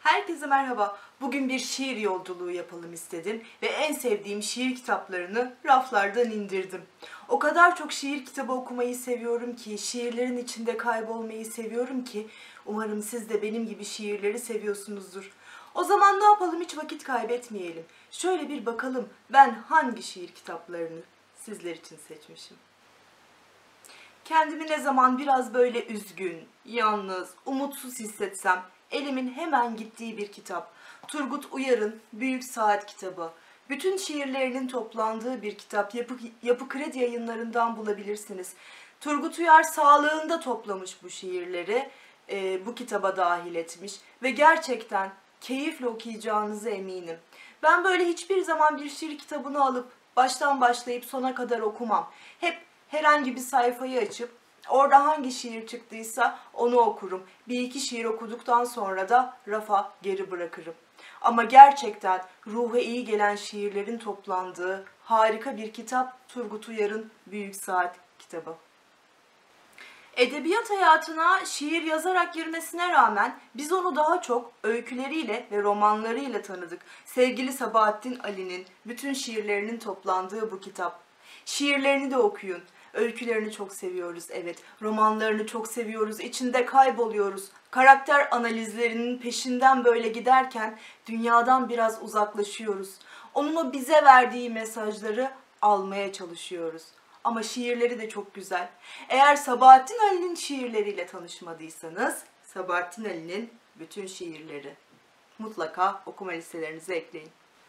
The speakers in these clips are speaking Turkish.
Herkese merhaba. Bugün bir şiir yolculuğu yapalım istedim ve en sevdiğim şiir kitaplarını raflardan indirdim. O kadar çok şiir kitabı okumayı seviyorum ki, şiirlerin içinde kaybolmayı seviyorum ki, umarım siz de benim gibi şiirleri seviyorsunuzdur. O zaman ne yapalım, hiç vakit kaybetmeyelim. Şöyle bir bakalım ben hangi şiir kitaplarını sizler için seçmişim. Kendimi ne zaman biraz böyle üzgün, yalnız, umutsuz hissetsem elimin hemen gittiği bir kitap. Turgut Uyar'ın Büyük Saat kitabı. Bütün şiirlerinin toplandığı bir kitap. Yapı Kredi Yayınları'ndan bulabilirsiniz. Turgut Uyar sağlığında toplamış bu şiirleri, bu kitaba dahil etmiş ve gerçekten keyifle okuyacağınıza eminim. Ben böyle hiçbir zaman bir şiir kitabını alıp baştan başlayıp sona kadar okumam. Hep herhangi bir sayfayı açıp orada hangi şiir çıktıysa onu okurum. Bir iki şiir okuduktan sonra da rafa geri bırakırım. Ama gerçekten ruha iyi gelen şiirlerin toplandığı harika bir kitap Turgut Uyar'ın Büyük Saat kitabı. Edebiyat hayatına şiir yazarak girmesine rağmen biz onu daha çok öyküleriyle ve romanlarıyla tanıdık. Sevgili Sabahattin Ali'nin bütün şiirlerinin toplandığı bu kitap. Şiirlerini de okuyun. Öykülerini çok seviyoruz, evet. Romanlarını çok seviyoruz, içinde kayboluyoruz. Karakter analizlerinin peşinden böyle giderken dünyadan biraz uzaklaşıyoruz. Onun o bize verdiği mesajları almaya çalışıyoruz. Ama şiirleri de çok güzel. Eğer Sabahattin Ali'nin şiirleriyle tanışmadıysanız, Sabahattin Ali'nin bütün şiirleri mutlaka okuma listelerinize ekleyin.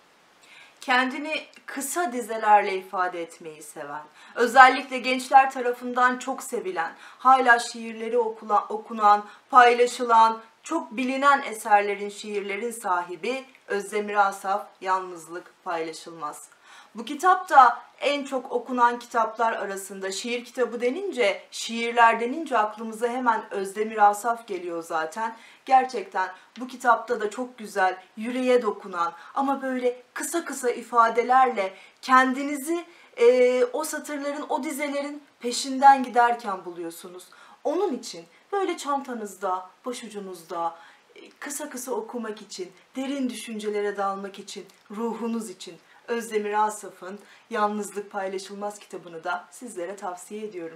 Kendini kısa dizelerle ifade etmeyi seven, özellikle gençler tarafından çok sevilen, hala şiirleri okunan, paylaşılan, çok bilinen eserlerin, şiirlerin sahibi Özdemir Asaf Yalnızlık Paylaşılmaz. Bu kitap da en çok okunan kitaplar arasında. Şiir kitabı denince, şiirler denince aklımıza hemen Özdemir Asaf geliyor zaten. Gerçekten bu kitapta da çok güzel, yüreğe dokunan ama böyle kısa kısa ifadelerle kendinizi o satırların, o dizelerin peşinden giderken buluyorsunuz. Onun için böyle çantanızda, başucunuzda, kısa kısa okumak için, derin düşüncelere dalmak için, ruhunuz için Özdemir Asaf'ın Yalnızlık Paylaşılmaz kitabını da sizlere tavsiye ediyorum.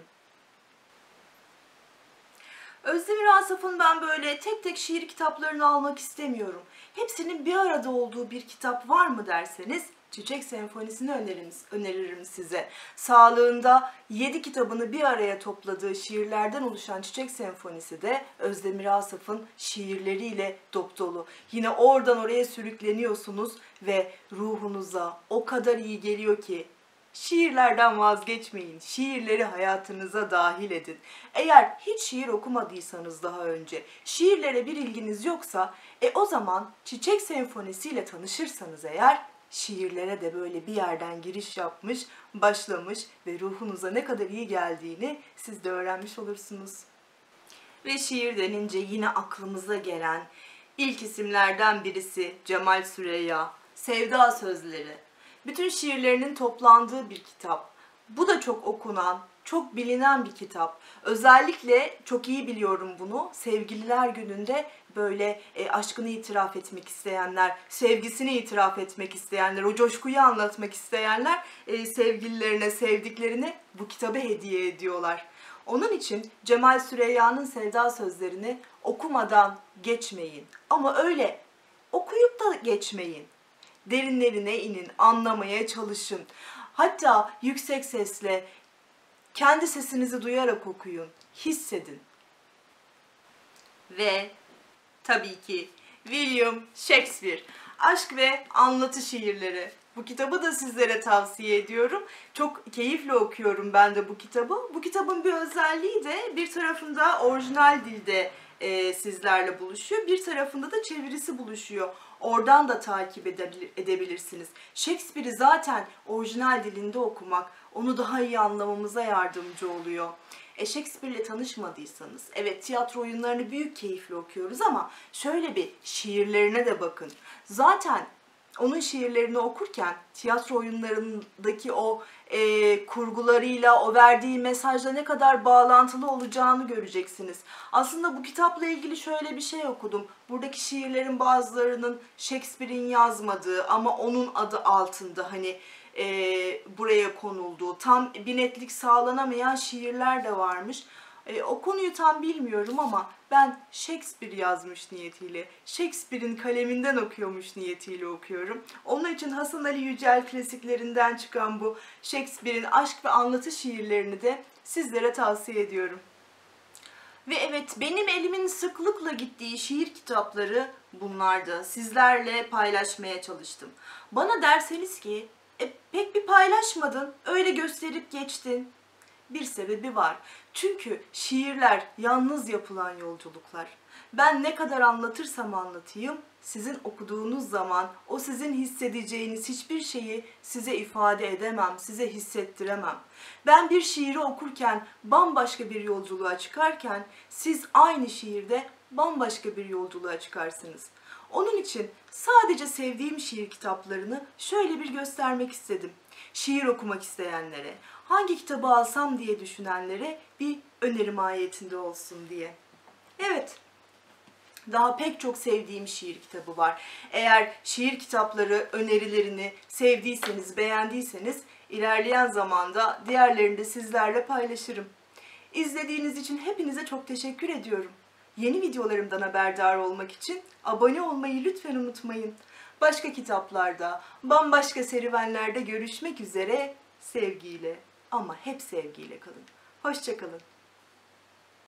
Özdemir Asaf'ın ben böyle tek tek şiir kitaplarını almak istemiyorum. Hepsinin bir arada olduğu bir kitap var mı derseniz Çiçek Senfonisi'ni öneririm size. Sağlığında 7 kitabını bir araya topladığı şiirlerden oluşan Çiçek Senfonisi de Özdemir Asaf'ın şiirleriyle dop dolu. Yine oradan oraya sürükleniyorsunuz ve ruhunuza o kadar iyi geliyor ki şiirlerden vazgeçmeyin. Şiirleri hayatınıza dahil edin. Eğer hiç şiir okumadıysanız daha önce, şiirlere bir ilginiz yoksa, o zaman Çiçek Senfonisi ile tanışırsanız eğer, şiirlere de böyle bir yerden giriş yapmış, başlamış ve ruhunuza ne kadar iyi geldiğini siz de öğrenmiş olursunuz. Ve şiir denince yine aklımıza gelen ilk isimlerden birisi Cemal Süreyya, Sevda Sözleri. Bütün şiirlerinin toplandığı bir kitap. Bu da çok okunan, çok bilinen bir kitap. Özellikle çok iyi biliyorum bunu. Sevgililer gününde böyle aşkını itiraf etmek isteyenler, sevgisini itiraf etmek isteyenler, o coşkuyu anlatmak isteyenler sevgililerine, sevdiklerine bu kitabı hediye ediyorlar. Onun için Cemal Süreyya'nın Sevda Sözlerini okumadan geçmeyin. Ama öyle okuyup da geçmeyin. Derinlerine inin, anlamaya çalışın. Hatta yüksek sesle, kendi sesinizi duyarak okuyun, hissedin. Ve tabii ki William Shakespeare, Aşk ve Anlatı Şiirleri. Bu kitabı da sizlere tavsiye ediyorum. Çok keyifle okuyorum ben de bu kitabı. Bu kitabın bir özelliği de bir tarafında orijinal dilde sizlerle buluşuyor. Bir tarafında da çevirisi buluşuyor. Oradan da takip edebilirsiniz. Shakespeare'i zaten orijinal dilinde okumak onu daha iyi anlamamıza yardımcı oluyor. Shakespeare'le tanışmadıysanız, evet tiyatro oyunlarını büyük keyifle okuyoruz ama şöyle bir şiirlerine de bakın. Zaten onun şiirlerini okurken tiyatro oyunlarındaki o kurgularıyla, o verdiği mesajla ne kadar bağlantılı olacağını göreceksiniz. Aslında bu kitapla ilgili şöyle bir şey okudum. Buradaki şiirlerin bazılarının Shakespeare'in yazmadığı ama onun adı altında hani buraya konulduğu, tam bir netlik sağlanamayan şiirler de varmış. O konuyu tam bilmiyorum ama ben Shakespeare yazmış niyetiyle, Shakespeare'in kaleminden okuyormuş niyetiyle okuyorum. Onun için Hasan Ali Yücel klasiklerinden çıkan bu Shakespeare'in aşk ve anlatı şiirlerini de sizlere tavsiye ediyorum. Ve evet, benim elimin sıklıkla gittiği şiir kitapları bunlardı. Sizlerle paylaşmaya çalıştım. Bana derseniz ki pek bir paylaşmadın, öyle gösterip geçtin. Bir sebebi var. Çünkü şiirler yalnız yapılan yolculuklar. Ben ne kadar anlatırsam anlatayım, sizin okuduğunuz zaman o sizin hissedeceğiniz hiçbir şeyi size ifade edemem, size hissettiremem. Ben bir şiiri okurken bambaşka bir yolculuğa çıkarken siz aynı şiirde bambaşka bir yolculuğa çıkarsınız. Onun için sadece sevdiğim şiir kitaplarını şöyle bir göstermek istedim. Şiir okumak isteyenlere, hangi kitabı alsam diye düşünenlere bir öneri mahiyetinde olsun diye. Evet, daha pek çok sevdiğim şiir kitabı var. Eğer şiir kitapları önerilerini sevdiyseniz, beğendiyseniz ilerleyen zamanda diğerlerini de sizlerle paylaşırım. İzlediğiniz için hepinize çok teşekkür ediyorum. Yeni videolarımdan haberdar olmak için abone olmayı lütfen unutmayın. Başka kitaplarda, bambaşka serüvenlerde görüşmek üzere, sevgiyle ama hep sevgiyle kalın. Hoşça kalın.